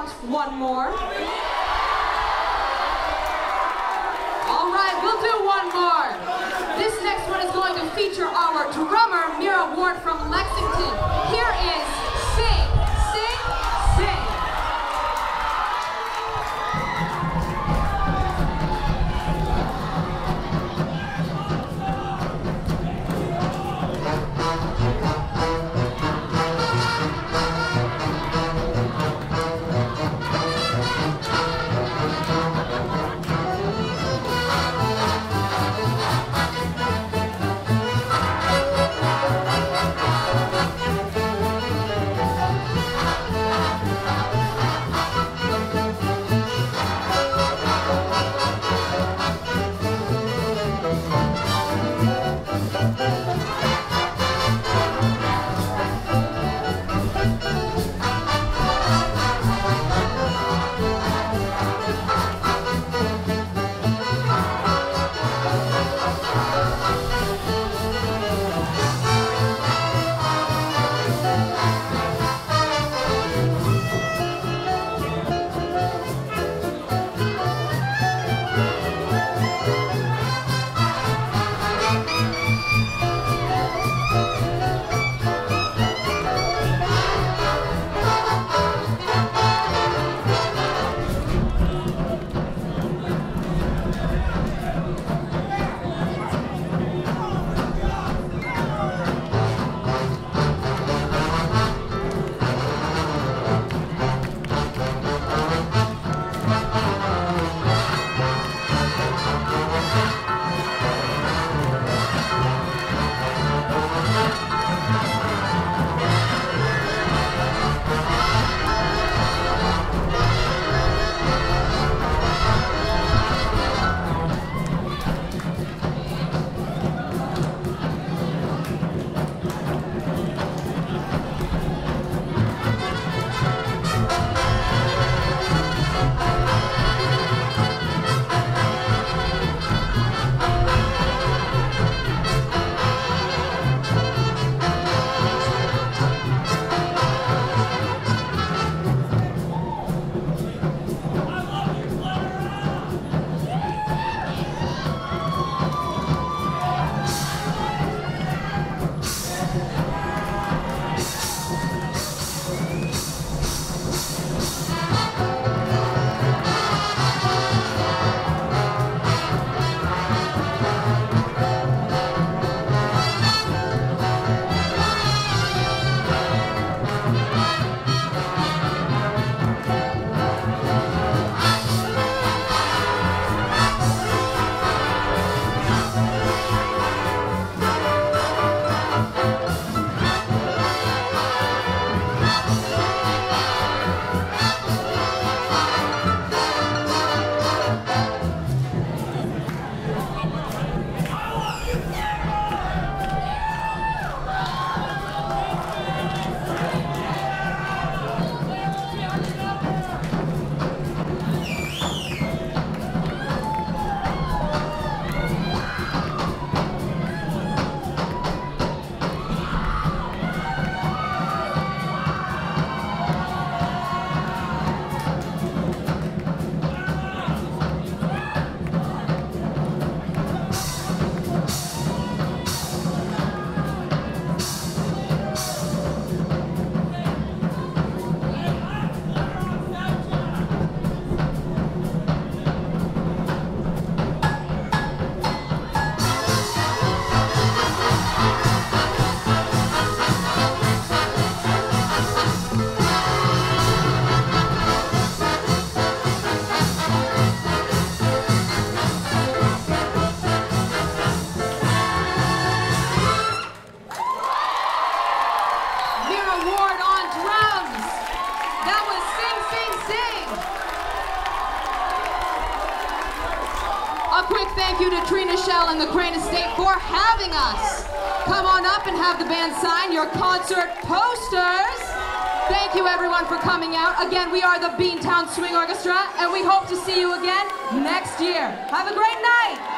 want one more? All right, we'll do one more. This next one is going to feature our drummer, Mira Ward from Lexington. Here is Sing, Sing, Sing. And the Crane Estate for having us. Come on up and have the band sign your concert posters. Thank you everyone for coming out. Again, we are the Beantown Swing Orchestra and we hope to see you again next year. Have a great night.